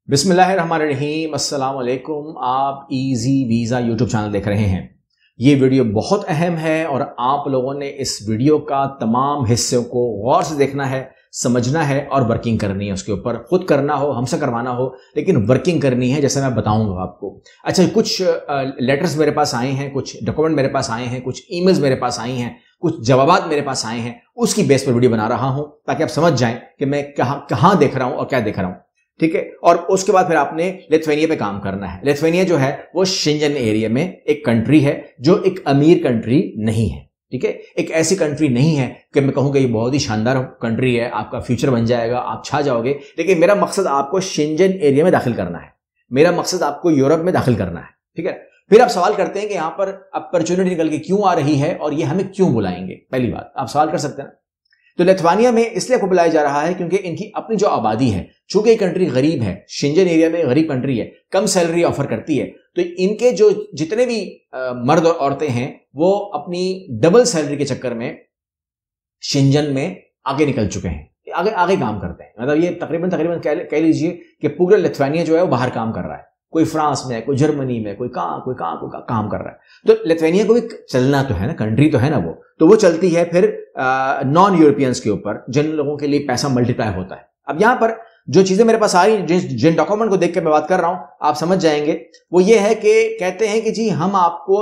बिस्मिल्लाहिर्रहमानिर्रहीम, अस्सलाम वालेकुम। आप इजी वीज़ा यूट्यूब चैनल देख रहे हैं। ये वीडियो बहुत अहम है और आप लोगों ने इस वीडियो का तमाम हिस्सों को गौर से देखना है, समझना है और वर्किंग करनी है। उसके ऊपर खुद करना हो, हमसे करवाना हो, लेकिन वर्किंग करनी है, जैसे मैं बताऊंगा आपको। अच्छा, कुछ लेटर्स मेरे पास आए हैं, कुछ डॉक्यूमेंट मेरे पास आए हैं, कुछ ईमेल्स मेरे पास आई हैं, कुछ जवाबात मेरे पास आए हैं। उसकी बेस पर वीडियो बना रहा हूं ताकि आप समझ जाएं कि मैं कहां देख रहा हूं और क्या देख रहा हूं। ठीक है। और उसके बाद फिर आपने लिथुआनिया पे काम करना है। लिथुआनिया जो है वो शेंजन एरिया में एक कंट्री है जो एक अमीर कंट्री नहीं है। ठीक है, एक ऐसी कंट्री नहीं है कि मैं कहूंगा ये बहुत ही शानदार कंट्री है, आपका फ्यूचर बन जाएगा, आप छा जाओगे। लेकिन मेरा मकसद आपको शेंजन एरिया में दाखिल करना है, मेरा मकसद आपको यूरोप में दाखिल करना है। ठीक है। फिर आप सवाल करते हैं कि यहां पर अपॉर्चुनिटी निकल के क्यों आ रही है और ये हमें क्यों बुलाएंगे। पहली बात आप सवाल कर सकते हैं। तो लिथुआनिया में इसलिए को बुलाया जा रहा है क्योंकि इनकी अपनी जो आबादी है, चूंकि ये कंट्री गरीब है, शेंजन एरिया में गरीब कंट्री है, कम सैलरी ऑफर करती है, तो इनके जो जितने भी मर्द और औरतें हैं वो अपनी डबल सैलरी के चक्कर में शेंजन में आगे निकल चुके हैं, आगे आगे काम करते हैं। मतलब ये तकरीबन कह लीजिए कि पूरा लिथुआनिया जो है वो बाहर काम कर रहा है। कोई फ्रांस में, कोई जर्मनी में, कोई काम कर रहा है। तो लिथुआनिया को भी चलना तो है ना, कंट्री तो है ना वो, तो वो चलती है फिर नॉन यूरोपियंस के ऊपर, जिन लोगों के लिए पैसा मल्टीप्लाई होता है। अब यहां पर जो चीजें मेरे पास आ रही, जिन डॉक्यूमेंट को देख के मैं बात कर रहा हूं, आप समझ जाएंगे। वो ये है कि कहते हैं कि जी हम आपको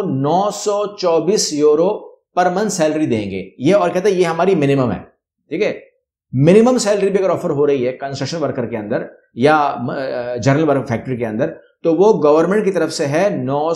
924 यूरो पर मंथ सैलरी देंगे, ये, और कहते हैं ये हमारी मिनिमम है। ठीक है, मिनिमम सैलरी भी अगर ऑफर हो रही है कंस्ट्रक्शन वर्कर के अंदर या जनरल वर्क फैक्ट्री के अंदर, तो वो गवर्नमेंट की तरफ से है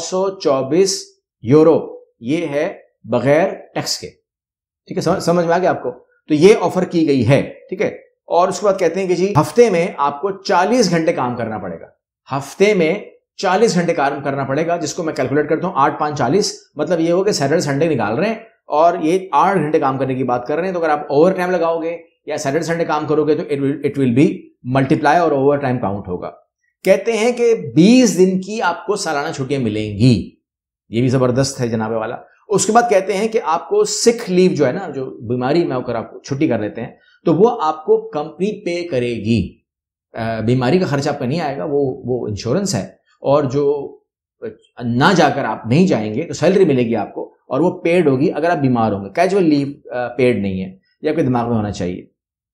924 यूरो, ये है बगैर टैक्स के। ठीक है, समझ में आ गया आपको। तो ये ऑफर की गई है। ठीक है। और उसके बाद कहते हैं कि जी हफ्ते में आपको 40 घंटे काम करना पड़ेगा। हफ्ते में 40 घंटे काम करना पड़ेगा, जिसको मैं कैलकुलेट करता हूं 8 5 40, मतलब ये हो कि सैटरडे संडे निकाल रहे हैं और ये 8 घंटे काम करने की बात कर रहे हैं। तो अगर आप ओवर टाइम लगाओगे या सैटरडे संडे काम करोगे तो इट विल बी मल्टीप्लाई और ओवर टाइम काउंट होगा। कहते हैं कि 20 दिन की आपको सालाना छुट्टियां मिलेंगी, ये भी जबरदस्त है जनाबे वाला। उसके बाद कहते हैं कि आपको सिक लीव जो है ना, जो बीमारी में होकर आप छुट्टी कर लेते हैं, तो वो आपको कंपनी पे करेगी। बीमारी का खर्चा आपका नहीं आएगा, वो इंश्योरेंस है। और जो ना जाकर आप नहीं जाएंगे तो सैलरी मिलेगी आपको और वो पेड होगी अगर आप बीमार होंगे। कैजुअल लीव पेड नहीं है, ये आपके दिमाग में होना चाहिए।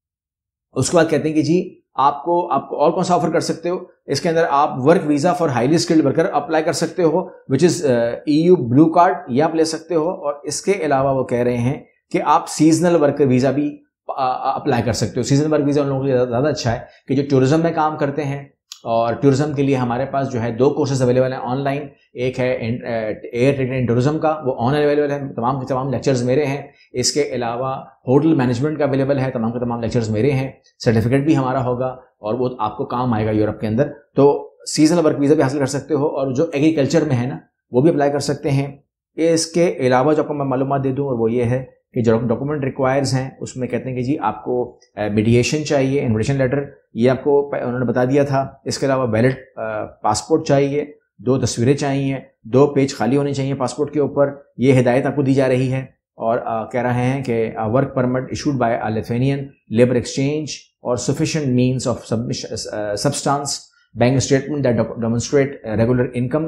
उसके बाद कहते हैं कि जी आपको और कौन सा ऑफर कर सकते हो, इसके अंदर आप work visa for highly skilled worker apply कर सकते हो, which is EU blue card, ये आप ले सकते हो। और इसके अलावा वो कह रहे हैं कि आप सीजनल वर्कर वीजा भी अप्लाई कर सकते हो। सीजनल वर्क वीजा उन लोगों के लिए ज्यादा अच्छा है कि जो टूरिज्म में काम करते हैं, और टूरिज्म के लिए हमारे पास जो है 2 कोर्सेज अवेलेबल हैं ऑनलाइन। एक है एयर ट्रेड एंड टूरिज्म का, वो ऑनलाइन अवेलेबल है, तमाम के तमाम लेक्चर्स मेरे हैं। इसके अलावा होटल मैनेजमेंट का अवेलेबल है, तमाम के तमाम लेक्चर्स मेरे हैं। सर्टिफिकेट भी हमारा होगा और वो आपको काम आएगा यूरोप के अंदर। तो सीजनल वर्क वीजा भी हासिल कर सकते हो और जो एग्रीकल्चर में है ना वो भी अप्लाई कर सकते हैं। इसके अलावा जो आपको मैं मालूमात दे दूँ और वो ये है कि जो डॉक्यूमेंट रिक्वायर्स हैं उसमें कहते हैं कि जी आपको मीडिएशन चाहिए, इन्विटेशन लेटर, ये आपको उन्होंने बता दिया था। इसके अलावा वैलिड पासपोर्ट चाहिए, 2 तस्वीरें चाहिए, 2 पेज खाली होने चाहिए पासपोर्ट के ऊपर। ये हिदायत आपको दी जा रही है। और कह रहे हैं कि work permit issued by a Lithuanian labour exchange और sufficient means of substance, bank statement that demonstrate regular income.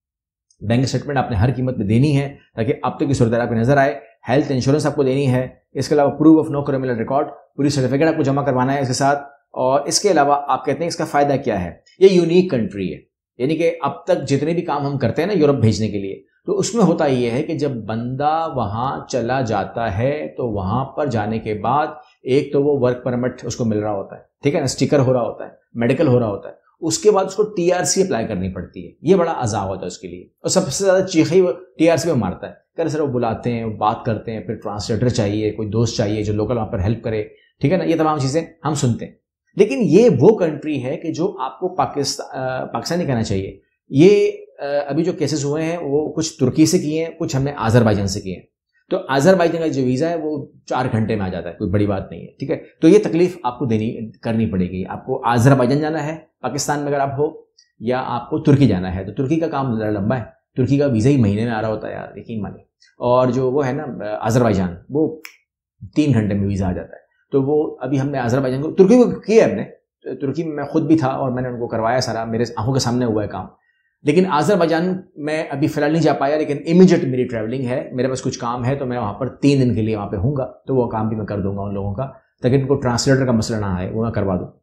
Bank statement आपने हर कीमत में देनी है ताकि अब तक की सूरत आपको नजर आए। हेल्थ इंश्योरेंस आपको देनी है। इसके अलावा proof of no criminal record, पूरी सर्टिफिकेट आपको जमा करवाना है इसके साथ। और इसके अलावा आप कहते हैं इसका फायदा क्या है, ये यूनिक कंट्री है, यानी कि अब तक जितने भी काम हम करते हैं ना यूरोप भेजने के लिए, तो उसमें होता ये है कि जब बंदा वहां चला जाता है तो वहां पर जाने के बाद एक तो वो वर्क परमिट उसको मिल रहा होता है, ठीक है ना, स्टिकर हो रहा होता है, मेडिकल हो रहा होता है, उसके बाद उसको TRC अप्लाई करनी पड़ती है। ये बड़ा अजाब होता है उसके लिए। और सबसे ज्यादा चीखें वो TRC में मारता है। कल सर वो बुलाते हैं, बात करते हैं, फिर ट्रांसलेटर चाहिए, कोई दोस्त चाहिए जो लोकल वहां पर हेल्प करे, ठीक है ना, ये तमाम चीजें हम सुनते हैं। लेकिन ये वो कंट्री है कि जो आपको पाकिस्तानी कहना चाहिए। ये अभी जो केसेस हुए हैं वो कुछ तुर्की से किए हैं, कुछ हमने आज़रबाईजान से किए हैं। तो आज़रबाईजान का जो वीज़ा है वो 4 घंटे में आ जाता है, कोई बड़ी बात नहीं है। ठीक है, तो ये तकलीफ आपको करनी पड़ेगी। आपको आज़रबाईजान जाना है पाकिस्तान में अगर आप हो, या आपको तुर्की जाना है, तो तुर्की का काम ज़रा लंबा है। तुर्की का वीज़ा ही महीने में आ रहा होता है यार, यकीन मानिए। और जो वो है ना आज़रबाईजान, वो 3 घंटे में वीज़ा आ जाता है। तो वो अभी हमने आज़रबाईजान को, तुर्की को किया है हमने, ترکی میں خود بھی تھا اور میں نے ان کو کروایا سارا، میرے آنکھوں کے سامنے ہوا ہے کام. لیکن آذربائیجان میں ابھی فی الحال نہیں جا پایا، لیکن امیجیٹ میری ٹریولنگ ہے، میرے پاس کچھ کام ہے تو میں وہاں پر 3 دن کے لیے وہاں پہ ہوں گا، تو وہ کام بھی میں کر دوں گا ان لوگوں کا، تاکہ ان کو ٹرانسلیٹر کا مسئلہ نہ آئے، وہ میں کروا دوں.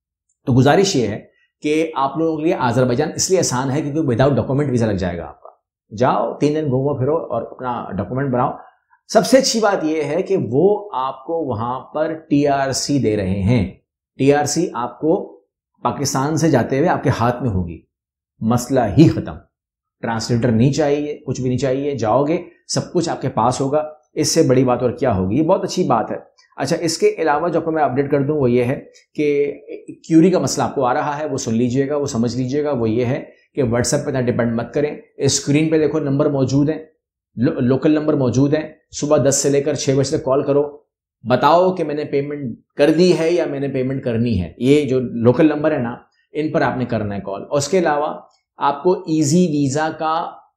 تو گزارش یہ ہے کہ آپ لوگوں کے لیے آذربائیجان اس لیے آسان ہے کیونکہ وداؤٹ ڈاکومنٹ ویزا لگ جائے گا آپ کا. جاؤ 3 دن گھومو پھرو اور اپنا ڈاکومنٹ بناؤ. سب سے اچھی بات یہ ہے کہ وہ آپ کو وہاں پر TRC دے رہے ہیں. TRC آپ کو پاکستان سے جاتے ہوئے آپ کے ہاتھ میں ہوگی، مسئلہ ہی ختم. ٹرانسلیٹر نہیں چاہیے، کچھ بھی نہیں چاہیے، جاؤ گے سب کچھ آپ کے پاس ہوگا. اس سے بڑی بات اور کیا ہوگی؟ یہ بہت اچھی بات ہے. اچھا، اس کے علاوہ جو آپ کو میں اپڈیٹ کر دوں وہ یہ ہے کہ کیوری کا مسئلہ آپ کو آ رہا ہے، وہ سن لیجئے گا، وہ سمجھ لیجئے گا. وہ یہ ہے کہ واٹس ایپ پہ اتنا ڈپینڈ مت کریں. اسکرین پہ دیکھو نمبر موجود ہیں، لوکل نمبر موجود ہیں. صبح 10 سے لے کر 6 بجے تک کال کرو، بتاؤ کہ میں نے پیمنٹ کر دی ہے یا میں نے پیمنٹ کرنی ہے. یہ جو لوکل نمبر ہے نا، ان پر آپ نے کرنا ہے کال. اور اس کے علاوہ آپ کو ایزی ویزا کا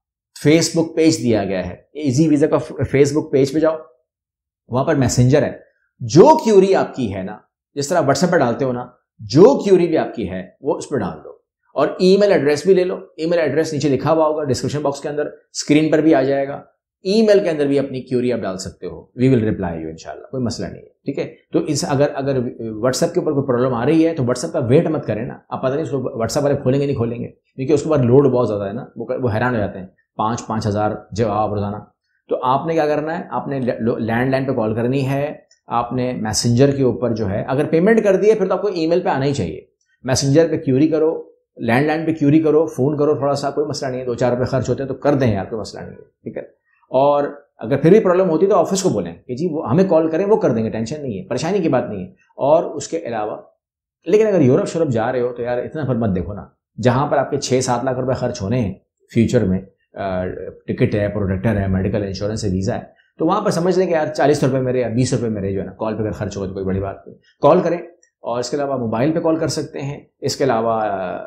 فیس بک پیج دیا گیا ہے. ایزی ویزا کا فیس بک پیج پہ جاؤ، وہاں پر میسنجر ہے. جو کیوری آپ کی ہے نا، جس طرح واٹس ایپ پہ ڈالتے ہو نا، جو کیوری بھی آپ کی ہے وہ اس پہ ڈال دو. اور ای میل ایڈریس بھی لے لو. ای میل ایڈریس نیچے لکھا ہوا ہوگا ڈسکرپشن باکس کے اندر، اسکرین پر بھی آ جائے گا. ای میل کے اندر بھی اپنی کیوری آپ ڈال سکتے ہو. وی ول ریپلائی یو انشاءاللہ، کوئی مسئلہ نہیں ہے. ٹھیک ہے؟ تو اس اگر واٹس ایپ کے اوپر کوئی پرابلم آ رہی ہے تو واٹس ایپ کا ویٹ مت کریں نا. آپ پتہ نہیں اس کو واٹس ایپ والے کھولیں گے نہیں کھولیں گے، کیونکہ اس کے بعد لوڈ بہت زیادہ ہے نا، وہ حیران ہو جاتے ہیں. 5 ہزار جواب روزانہ. تو آپ نے کیا کرنا ہے، آپ نے لینڈ لائن پہ کال کرنی ہے. آپ نے میسنجر کے اوپر جو ہے، اگر پیمنٹ کر دی ہے پھر تو آپ کو ای میل پہ آنا ہی چاہیے. میسنجر پہ کیوری کرو، لینڈ لائن پہ کیوری کرو، فون کرو تھوڑا سا، کوئی مسئلہ نہیں ہے. 2-4 روپے خرچ ہوتے ہیں تو کر دیں یار، کوئی مسئلہ نہیں ہے. ٹھیک ہے؟ اور اگر پھر بھی پرابلم ہوتی ہے تو آفس کو بولیں کہ جی وہ ہمیں کال کریں، وہ کر دیں گے، ٹینشن نہیں ہے، پریشانی کی بات نہیں ہے. اور اس کے علاوہ لیکن اگر یورپ شورپ جا رہے ہو تو یار اتنا پھر مت دیکھو نا، جہاں پر آپ کے 6-7 لاکھ روپے خرچ ہونے ہیں فیوچر میں، ٹکٹ ہے، پروڈکٹر ہے، میڈیکل انشورنس ہے، ویزا ہے، تو وہاں پر سمجھ لیں کہ یار 40 روپے میرے یا 20 روپے میرے جو ہے نا کال پہ اگر خرچ ہوگا تو کوئی بڑی بات نہیں. کال کریں. اور اس کے علاوہ موبائل پہ کال کر سکتے ہیں. اس کے علاوہ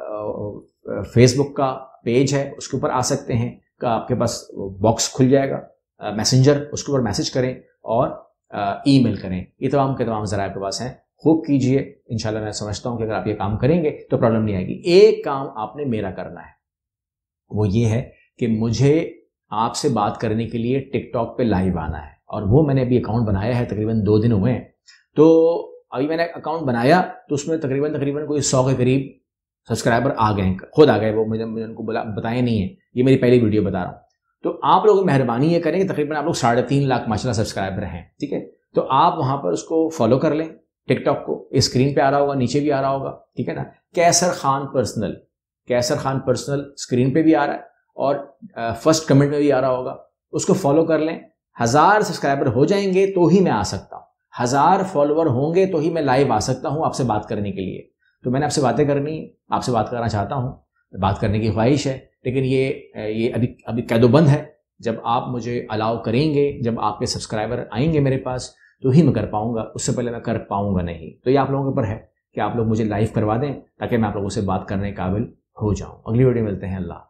فیس بک کا پیج ہے، اس کے اوپر آ سکتے ہیں، کہ آپ کے پاس باکس کھل جائے گا میسنجر، اس کے اوپر میسج کریں اور ای میل کریں. یہ تمام کے تمام ذرائع آپ کے پاس ہیں. خوب کیجئے. انشاءاللہ میں سمجھتا ہوں کہ اگر آپ یہ کام کریں گے تو پرابلم نہیں آئے گی. ایک کام آپ نے میرا کرنا ہے، وہ یہ ہے کہ مجھے آپ سے بات کرنے کے لیے ٹک ٹاک پہ لائیو آنا ہے. اور وہ میں نے ابھی اکاؤنٹ بنایا ہے، تقریباً 2 دن ہوئے ہیں. تو ابھی میں نے اکاؤنٹ بنایا تو اس میں تقریباً کوئی 100 کے قریب سبسکرائبر آ گئے ہیں، خود آ گئے. وہ مجھے ان کو بتائے نہیں ہیں، یہ میری پہلی ویڈیو بتا رہا ہوں. تو آپ لوگ مہربانی یہ کریں کہ تقریباً آپ لوگ 3.5 لاکھ ماشاءاللہ سبسکرائبر ہیں. ٹھیک ہے؟ تو آپ وہاں پر اس کو فالو کر لیں، ٹک ٹاک کو. اسکرین پہ آ رہا ہوگا، نیچے بھی آ رہا ہوگا. ٹھیک ہے نا؟ کیسر خان پرسنل اسکرین پہ بھی آ رہا ہے اور فرسٹ کمنٹ میں بھی آ رہا ہوگا. اس کو فالو کر لیں. 1000 سبسکرائبر ہو جائیں گے تو ہی میں آ سکتا ہوں. 1000 فالوور ہوں گے تو ہی میں لائیو آ سکتا ہوں آپ سے بات کرنے کے لیے. تو میں نے آپ سے باتیں کرنی، آپ سے بات کرنا چاہتا ہوں، بات کرنے کی خواہش ہے. لیکن یہ ابھی قید و بند ہے. جب آپ مجھے الاؤ کریں گے، جب آپ کے سبسکرائبر آئیں گے میرے پاس تو ہی میں کر پاؤں گا، اس سے پہلے میں کر پاؤں گا نہیں. تو یہ آپ لوگوں کے اوپر ہے کہ آپ لوگ مجھے لائیو کروا دیں تاکہ میں آپ لوگوں سے بات کرنے قابل ہو جاؤں. اگلی ویڈیو ملتے ہیں. اللہ